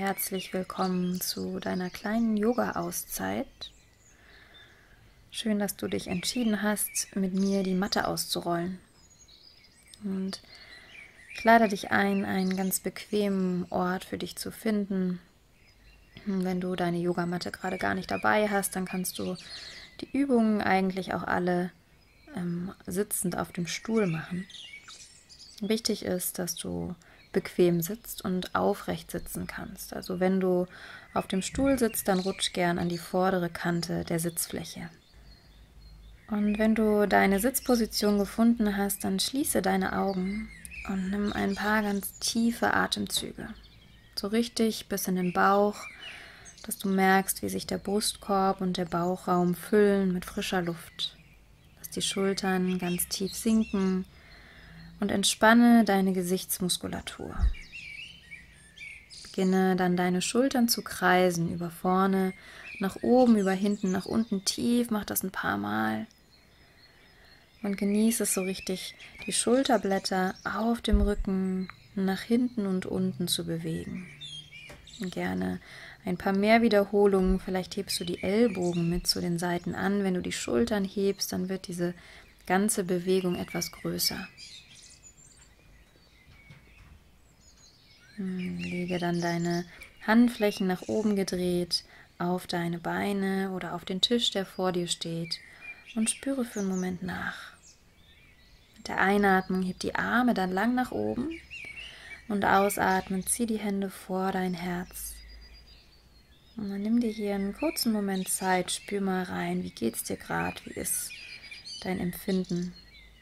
herzlich willkommen zu deiner kleinen Yoga-Auszeit. Schön, dass du dich entschieden hast, mit mir die Matte auszurollen. Und ich lade dich ein, einen ganz bequemen Ort für dich zu finden. Wenn du deine Yogamatte gerade gar nicht dabei hast, dann kannst du die Übungen eigentlich auch alle sitzend auf dem Stuhl machen. Wichtig ist, dass du bequem sitzt und aufrecht sitzen kannst. Also wenn du auf dem Stuhl sitzt, dann rutsch gern an die vordere Kante der Sitzfläche. Und wenn du deine Sitzposition gefunden hast, dann schließe deine Augen und nimm ein paar ganz tiefe Atemzüge. So richtig bis in den Bauch, dass du merkst, wie sich der Brustkorb und der Bauchraum füllen mit frischer Luft. Dass die Schultern ganz tief sinken und entspanne deine Gesichtsmuskulatur. Beginne dann deine Schultern zu kreisen, über vorne, nach oben, über hinten, nach unten tief. Mach das ein paar Mal. Und genieße es so richtig, die Schulterblätter auf dem Rücken nach hinten und unten zu bewegen. Und gerne ein paar mehr Wiederholungen. Vielleicht hebst du die Ellbogen mit zu den Seiten an. Wenn du die Schultern hebst, dann wird diese ganze Bewegung etwas größer. Lege dann deine Handflächen nach oben gedreht auf deine Beine oder auf den Tisch, der vor dir steht, und spüre für einen Moment nach. Mit der Einatmung heb die Arme dann lang nach oben und ausatmen, zieh die Hände vor dein Herz. Und dann nimm dir hier einen kurzen Moment Zeit, spür mal rein, wie geht's dir gerade, wie ist dein Empfinden.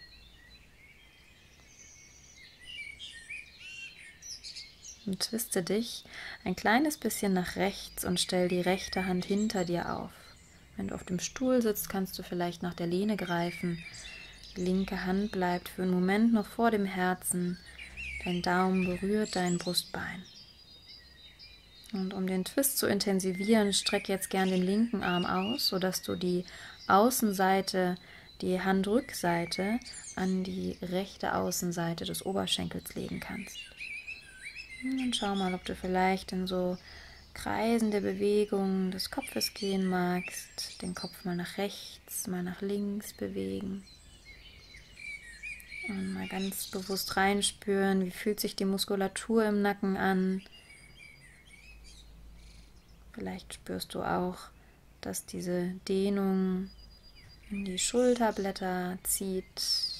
Und twiste dich ein kleines bisschen nach rechts und stell die rechte Hand hinter dir auf. Wenn du auf dem Stuhl sitzt, kannst du vielleicht nach der Lehne greifen. Die linke Hand bleibt für einen Moment noch vor dem Herzen. Dein Daumen berührt dein Brustbein. Und um den Twist zu intensivieren, streck jetzt gern den linken Arm aus, sodass du die Außenseite, die Handrückseite an die rechte Außenseite des Oberschenkels legen kannst. Und schau mal, ob du vielleicht in so kreisende Bewegungen des Kopfes gehen magst. Den Kopf mal nach rechts, mal nach links bewegen. Und mal ganz bewusst reinspüren, wie fühlt sich die Muskulatur im Nacken an. Vielleicht spürst du auch, dass diese Dehnung in die Schulterblätter zieht.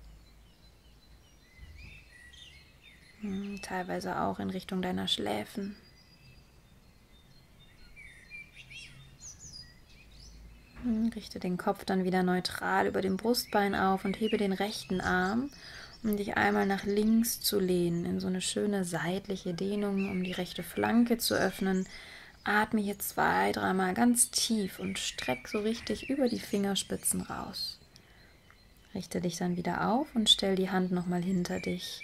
Teilweise auch in Richtung deiner Schläfen. Richte den Kopf dann wieder neutral über dem Brustbein auf und hebe den rechten Arm, um dich einmal nach links zu lehnen, in so eine schöne seitliche Dehnung, um die rechte Flanke zu öffnen. Atme hier 2-3 Mal ganz tief und streck so richtig über die Fingerspitzen raus. Richte dich dann wieder auf und stell die Hand nochmal hinter dich.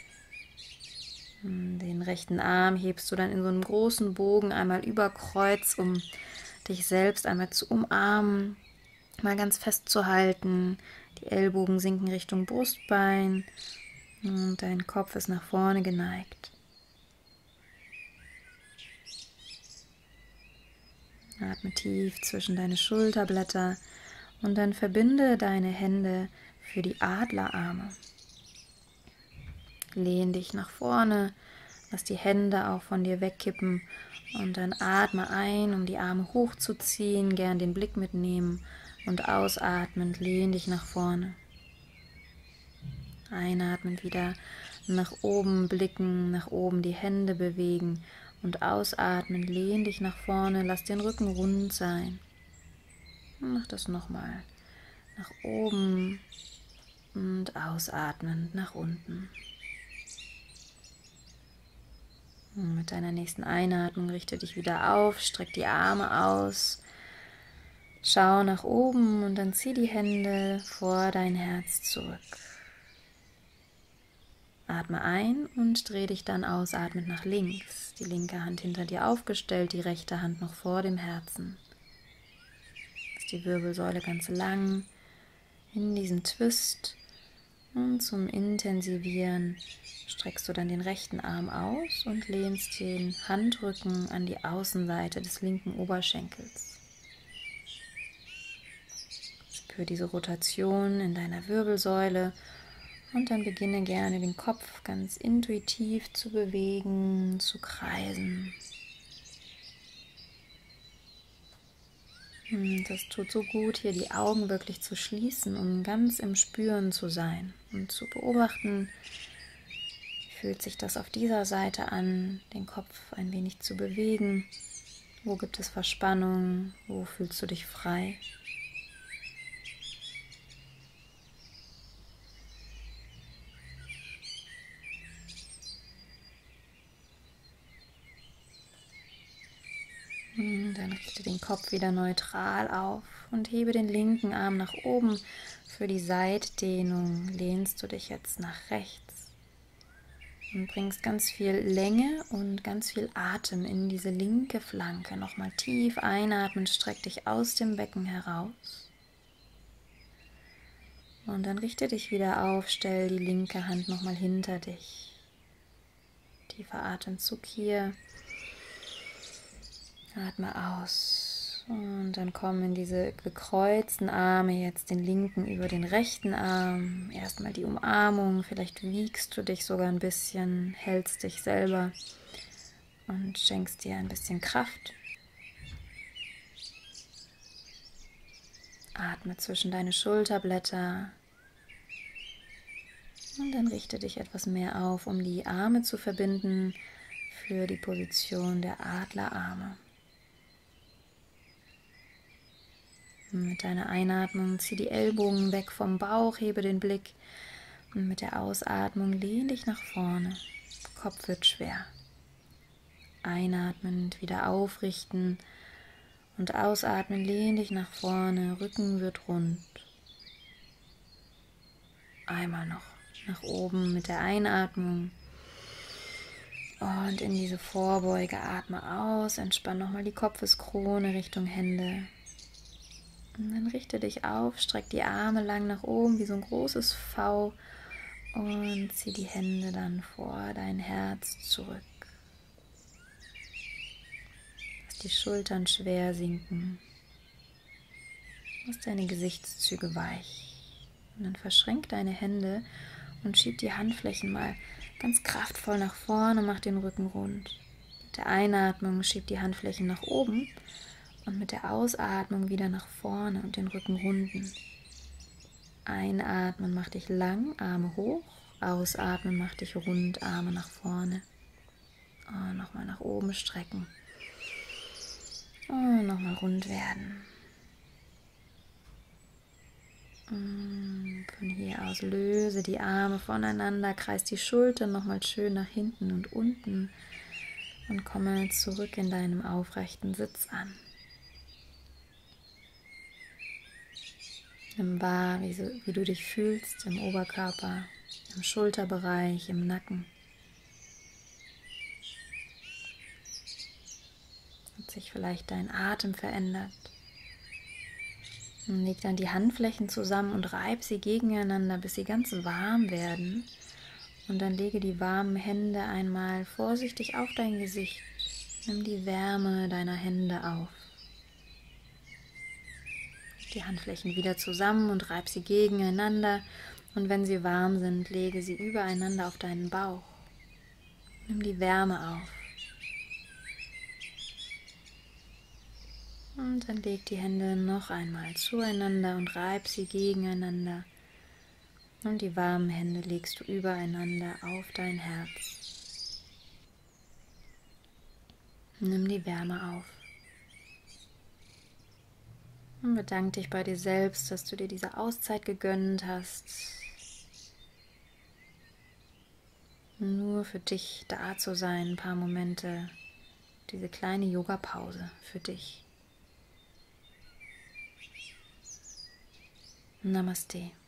Den rechten Arm hebst du dann in so einem großen Bogen einmal über Kreuz, um dich selbst einmal zu umarmen, mal ganz festzuhalten. Die Ellbogen sinken Richtung Brustbein und dein Kopf ist nach vorne geneigt. Atme tief zwischen deine Schulterblätter und dann verbinde deine Hände für die Adlerarme. Lehn dich nach vorne, lass die Hände auch von dir wegkippen und dann atme ein, um die Arme hochzuziehen, gern den Blick mitnehmen und ausatmend lehn dich nach vorne. Einatmend wieder nach oben blicken, nach oben die Hände bewegen und ausatmend lehn dich nach vorne, lass den Rücken rund sein. Mach das nochmal. Nach oben und ausatmend nach unten. Mit deiner nächsten Einatmung richte dich wieder auf, streck die Arme aus, schau nach oben und dann zieh die Hände vor dein Herz zurück. Atme ein und dreh dich dann ausatmend nach links. Die linke Hand hinter dir aufgestellt, die rechte Hand noch vor dem Herzen. Lass die Wirbelsäule ganz lang in diesem Twist Und zum Intensivieren streckst du dann den rechten Arm aus und lehnst den Handrücken an die Außenseite des linken Oberschenkels. Spür diese Rotation in deiner Wirbelsäule und dann beginne gerne den Kopf ganz intuitiv zu bewegen, zu kreisen. Das tut so gut, hier die Augen wirklich zu schließen, um ganz im Spüren zu sein und zu beobachten, wie fühlt sich das auf dieser Seite an, den Kopf ein wenig zu bewegen. Wo gibt es Verspannung? Wo fühlst du dich frei? Dann richte den Kopf wieder neutral auf und hebe den linken Arm nach oben. Für die Seitdehnung lehnst du dich jetzt nach rechts und bringst ganz viel Länge und ganz viel Atem in diese linke Flanke. Nochmal tief einatmen, streck dich aus dem Becken heraus. Und dann richte dich wieder auf, stell die linke Hand nochmal hinter dich. Tiefer Atemzug hier. Atme aus und dann kommen in diese gekreuzten Arme jetzt den linken über den rechten Arm. Erstmal die Umarmung, vielleicht wiegst du dich sogar ein bisschen, hältst dich selber und schenkst dir ein bisschen Kraft. Atme zwischen deine Schulterblätter und dann richte dich etwas mehr auf, um die Arme zu verbinden für die Position der Adlerarme. Mit deiner Einatmung zieh die Ellbogen weg vom Bauch, hebe den Blick und mit der Ausatmung lehn dich nach vorne. Kopf wird schwer. Einatmend wieder aufrichten und ausatmen, lehn dich nach vorne, Rücken wird rund. Einmal noch nach oben mit der Einatmung und in diese Vorbeuge atme aus, entspann nochmal die Kopfeskrone Richtung Hände. Und dann richte dich auf, streck die Arme lang nach oben wie so ein großes V und zieh die Hände dann vor dein Herz zurück. Lass die Schultern schwer sinken. Lass deine Gesichtszüge weich. Und dann verschränk deine Hände und schieb die Handflächen mal ganz kraftvoll nach vorne, mach den Rücken rund. Mit der Einatmung schieb die Handflächen nach oben. Und mit der Ausatmung wieder nach vorne und den Rücken runden. Einatmen, mach dich lang, Arme hoch. Ausatmen, mach dich rund, Arme nach vorne. Und nochmal nach oben strecken. Und nochmal rund werden. Und von hier aus löse die Arme voneinander, kreis die Schultern nochmal schön nach hinten und unten. Und komme zurück in deinem aufrechten Sitz an. Nimm wahr, wie du dich fühlst im Oberkörper, im Schulterbereich, im Nacken. Hat sich vielleicht dein Atem verändert? Und leg dann die Handflächen zusammen und reib sie gegeneinander, bis sie ganz warm werden. Und dann lege die warmen Hände einmal vorsichtig auf dein Gesicht. Nimm die Wärme deiner Hände auf. Die Handflächen wieder zusammen und reib sie gegeneinander und wenn sie warm sind, lege sie übereinander auf deinen Bauch. Nimm die Wärme auf. Und dann leg die Hände noch einmal zueinander und reib sie gegeneinander. Und die warmen Hände legst du übereinander auf dein Herz. Nimm die Wärme auf. Und bedanke dich bei dir selbst, dass du dir diese Auszeit gegönnt hast. Nur für dich da zu sein, ein paar Momente. Diese kleine Yoga-Pause für dich. Namaste.